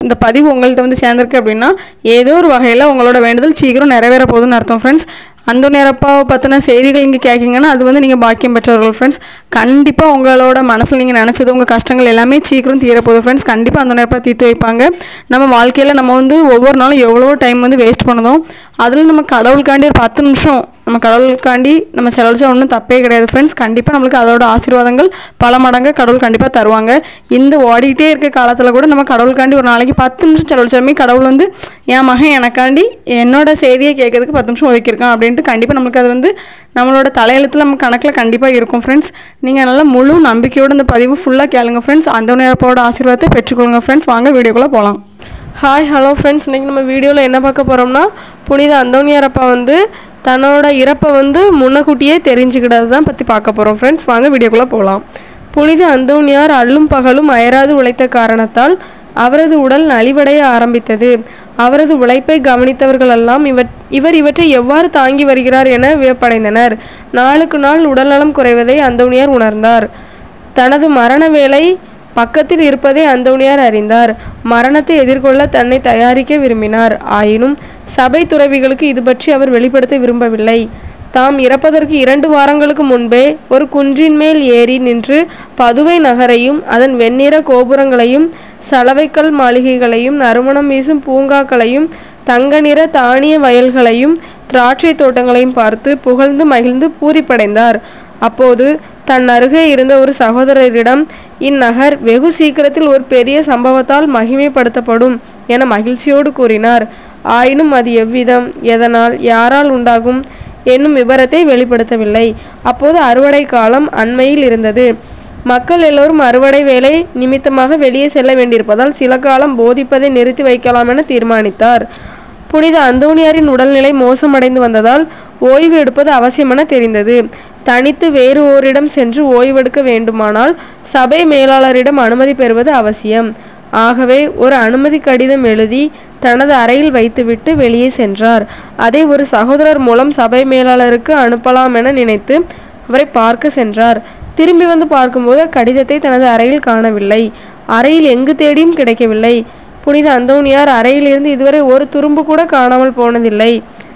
இந்த பதிவு உங்கள்கிட்ட வந்து சேர்ந்திருக்கு அப்படின்னா ஏதோ ஒரு வகையில் உங்களோட வேண்டுதல் சீக்கிரம் நிறைவேற போகுதுன்னு அர்த்தம் ஃப்ரெண்ட்ஸ். அந்தோணியாரப்பாவை பற்றின செய்திகள் நீங்கள் கேட்குங்கன்னா அது வந்து நீங்கள் பாக்கியம் பெற்றவர்கள் ஃப்ரெண்ட்ஸ். கண்டிப்பாக உங்களோட மனசில் நீங்கள் நினச்சது உங்கள் கஷ்டங்கள் எல்லாமே சீக்கிரம் தீரப்போகுது ஃப்ரெண்ட்ஸ். கண்டிப்பாக அந்தோணியாரப்பா தீர்த்து வைப்பாங்க. நம்ம வாழ்க்கையில் நம்ம வந்து ஒவ்வொரு நாளும் எவ்வளோ டைம் வந்து வேஸ்ட் பண்ணுதோம். அதில் நம்ம கடவுளுக்காண்டி ஒரு 10 நிமிஷம் நம்ம கடவுளுக்காண்டி நம்ம செலவழிச்சா ஒன்றும் தப்பே கிடையாது ஃப்ரெண்ட்ஸ். கண்டிப்பாக நம்மளுக்கு அதோட ஆசீர்வாதங்கள் பல மடங்கு கடவுள் கண்டிப்பாக தருவாங்க. இந்த ஓடிக்கிட்டே இருக்க காலத்தில் கூட நம்ம கடவுளுக்காண்டி ஒரு நாளைக்கு 10 நிமிஷம் செலவழிச்சாலுமே கடவுள் வந்து என் மகன் எனக்காண்டி என்னோட செய்தியை கேட்கறதுக்கு 10 நிமிஷம் ஒதுக்கியிருக்கான் அப்படின்ட்டு கண்டிப்பாக நம்மளுக்கு அது வந்து நம்மளோட தலையெழுத்தில் நம்ம கணக்கில் கண்டிப்பாக இருக்கும் ஃப்ரெண்ட்ஸ். நீங்கள் நல்லா முழு நம்பிக்கையோடு இந்த பதிவு ஃபுல்லாக கேளுங்க ஃப்ரெண்ட்ஸ். அந்தோணியாரப்பாவோட ஆசீர்வாதத்தை பெற்றுக்கொள்ளுங்க ஃப்ரெண்ட்ஸ். வாங்க வீடியோக்குள்ளே போகலாம். ஹாய் ஹலோ ஃப்ரெண்ட்ஸ், இன்றைக்கி நம்ம வீடியோவில் என்ன பார்க்க போகிறோம்னா புனித அந்தோணியாரப்பா வந்து தன்னோட இறப்பை வந்து முன்னக்கூட்டியே தெரிஞ்சுக்கிட்டது தான் பற்றி பார்க்க போகிறோம் ஃப்ரெண்ட்ஸ். வாங்க வீடியோக்குள்ளே போகலாம். புனித அந்தோணியார் அல்லும் பகலும் அயராது உழைத்த காரணத்தால் அவரது உடல் நலிவடைய ஆரம்பித்தது. அவரது உழைப்பை கவனித்தவர்களெல்லாம் இவர் இவற்றை எவ்வாறு தாங்கி வருகிறார் என வியப்படைந்தனர். நாளுக்கு நாள் உடல்நலம் குறைவதை அந்தோணியார் உணர்ந்தார். தனது மரண வேளை பக்கத்தில் இருப்பதை அந்தோணியார் அறிந்தார். மரணத்தை எதிர்கொள்ள தன்னை தயாரிக்க விரும்பினார். ஆயினும் சபை துறவிகளுக்கு இது பற்றி அவர் வெளிப்படுத்த விரும்பவில்லை. தாம் இறப்பதற்கு 2 வாரங்களுக்கு முன்பே ஒரு குன்றின் மேல் ஏறி நின்று பதுவை நகரையும் அதன் வெண்ணிற கோபுரங்களையும் சலவைக்கல் மாளிகைகளையும் நறுமணம் வீசும் பூங்காக்களையும் தங்க நிற தானிய வயல்களையும் திராட்சை தோட்டங்களையும் பார்த்து புகழ்ந்து மகிழ்ந்து பூரிப்படைந்தார். அப்போது தன் அருகே இருந்த ஒரு சகோதரரிடம் இந்நகர் வெகு சீக்கிரத்தில் ஒரு பெரிய சம்பவத்தால் மகிமைப்படுத்தப்படும் என மகிழ்ச்சியோடு கூறினார். ஆயினும் அது எவ்விதம், எதனால், யாரால் உண்டாகும் என்னும் விபரத்தை வெளிப்படுத்தவில்லை. அப்போது அறுவடை காலம் அண்மையில் இருந்தது. மக்கள் எல்லோரும் அறுவடை வேலை நிமித்தமாக வெளியே செல்ல வேண்டியிருப்பதால் சில காலம் போதிப்பதை நிறுத்தி வைக்கலாம் என தீர்மானித்தார். புனித அந்தோணியாரின் உடல்நிலை மோசமடைந்து வந்ததால் ஓய்வு எடுப்பது அவசியமென தெரிந்தது. தனித்து வேறு ஓரிடம் சென்று ஓய்வெடுக்க வேண்டுமானால் சபை மேலாளரிடம் அனுமதி பெறுவது அவசியம். ஆகவே ஒரு அனுமதி கடிதம் எழுதி தனது அறையில் வைத்துவிட்டு வெளியே சென்றார். அதை ஒரு சகோதரர் மூலம் சபை மேலாளருக்கு அனுப்பலாம் என நினைத்து அவரை பார்க்க சென்றார். திரும்பி வந்து பார்க்கும்போது கடிதத்தை தனது அறையில் காணவில்லை. அறையில் எங்கு தேடியும் கிடைக்கவில்லை. புனித அந்தோணியார் அறையிலிருந்து இதுவரை ஒரு துரும்பு கூட காணாமல் போனதில்லை.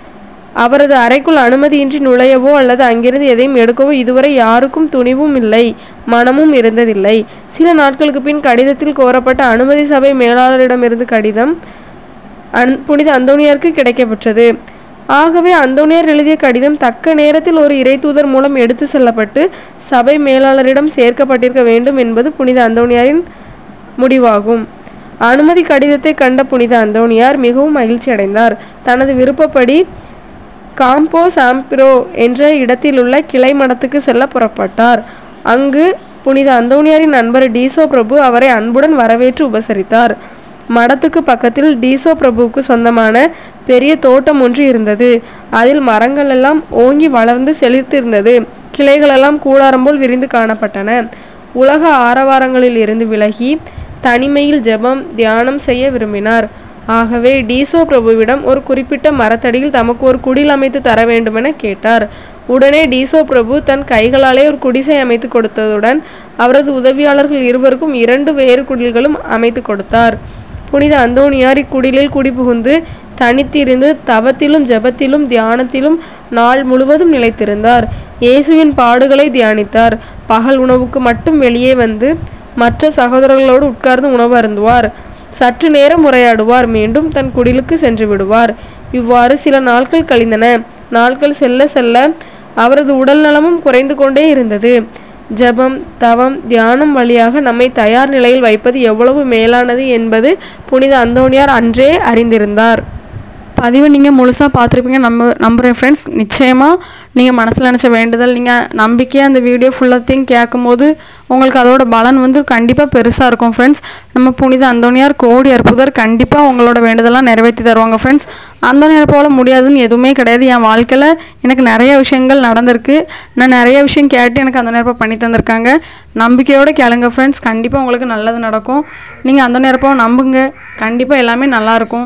அவரது அறைக்குள் அனுமதியின்றி நுழையவோ அல்லது அங்கிருந்து எதையும் எடுக்கவோ இதுவரை யாருக்கும் துணிவும் இல்லை, மனமும் இருந்ததில்லை. சில நாட்களுக்கு பின் கடிதத்தில் கோரப்பட்ட அனுமதி சபை மேலாளரிடமிருந்து கடிதம் புனித அந்தோணியாருக்கு கிடைக்கப்பெற்றது. ஆகவே அந்தோணியார் எழுதிய கடிதம் தக்க நேரத்தில் ஒரு இறை தூதர் மூலம் எடுத்து செல்லப்பட்டு சபை மேலாளரிடம் சேர்க்கப்பட்டிருக்க வேண்டும் என்பது புனித அந்தோணியாரின் முடிவாகும். அனுமதி கடிதத்தை கண்ட புனித அந்தோணியார் மிகவும் மகிழ்ச்சி அடைந்தார். தனது விருப்பப்படி காம்போ சாம்பிரோ என்ற இடத்திலுள்ள கிளை மடத்துக்கு செல்ல புறப்பட்டார். அங்கு புனித அந்தோணியாரின் நண்பர் டீசோ பிரபு அவரை அன்புடன் வரவேற்று உபசரித்தார். மடத்துக்கு பக்கத்தில் டீசோ பிரபுவுக்கு சொந்தமான பெரிய தோட்டம் ஒன்று இருந்தது. அதில் மரங்கள் எல்லாம் ஓங்கி வளர்ந்து செழித்திருந்தது. கிளைகளெல்லாம் கூடாரம் போல் விரிந்து காணப்பட்டன. உலக ஆரவாரங்களில் இருந்து விலகி தனிமையில் ஜெபம் தியானம் செய்ய விரும்பினார். ஆகவே டீசோ பிரபுவிடம் ஒரு குறிப்பிட்ட மரத்தடியில் தமக்கு ஒரு குடில் அமைத்து தர வேண்டுமென கேட்டார். உடனே டீசோ பிரபு தன் கைகளாலே ஒரு குடிசை அமைத்து கொடுத்ததுடன் அவரது உதவியாளர்கள் இருவருக்கும் 2 வேறு குடில்களும் அமைத்து கொடுத்தார். புனித அந்தோணியார் இக்குடிலில் குடிபுகுந்து தனித்திருந்து தவத்திலும் ஜெபத்திலும் தியானத்திலும் நாள் முழுவதும் நிலைத்திருந்தார். இயேசுவின் பாடுகளை தியானித்தார். பகல் உணவுக்கு மட்டும் வெளியே வந்து மற்ற சகோதரர்களோடு உட்கார்ந்து உணவு அருந்துவார். சற்று நேரம் உரையாடுவார். மீண்டும் தன் குடிலுக்கு சென்று விடுவார். இவ்வாறு சில நாட்கள் கழிந்தன. நாட்கள் செல்ல செல்ல அவரது உடல் நலமும் குறைந்து கொண்டே இருந்தது. ஜெபம் தவம் தியானம் வழியாக நம்மை தயார் நிலையில் வைப்பது எவ்வளவு மேலானது என்பது புனித அந்தோணியார் அன்றே அறிந்திருந்தார். பதிவை நீங்கள் முழுசாக பார்த்துருப்பீங்க நம்புகிறேன் ஃப்ரெண்ட்ஸ். நிச்சயமாக நீங்கள் மனசில் நினச்ச வேண்டுதல் நீங்கள் நம்பிக்கையாக அந்த வீடியோ ஃபுல்லாத்தையும் கேட்கும்போது உங்களுக்கு அதோட பலன் வந்து கண்டிப்பாக பெருசாக இருக்கும் ஃப்ரெண்ட்ஸ். நம்ம புனித அந்தோணியார் கோடி அற்புதர் கண்டிப்பாக உங்களோட வேண்டுதலாம் நிறைவேற்றி தருவாங்க ஃப்ரெண்ட்ஸ். அந்தோணியார் போல் முடியாதுன்னு எதுவுமே கிடையாது. என் வாழ்க்கையில் எனக்கு நிறைய விஷயங்கள் நடந்திருக்கு. நான் நிறைய விஷயம் கேட்டு எனக்கு அந்தோணியார் பண்ணி தந்திருக்காங்க. நம்பிக்கையோடு கேளுங்க ஃப்ரெண்ட்ஸ். கண்டிப்பாக உங்களுக்கு நல்லது நடக்கும். நீங்கள் அந்தோணியார் நம்புங்க. கண்டிப்பாக எல்லாமே நல்லாயிருக்கும்.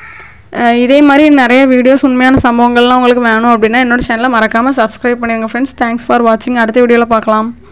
இதே மாதிரி நிறைய வீடியோஸ் உண்மையான சம்பவங்கள்லாம் உங்களுக்கு வேணும் அப்படின்னா என்னோட சேனலை மறக்காமல் சப்ஸ்கிரைப் பண்ணிடுங்க ஃப்ரெண்ட்ஸ். தேங்க்ஸ் ஃபார் வாட்சிங். அடுத்த வீடியோவில் பார்க்கலாம்.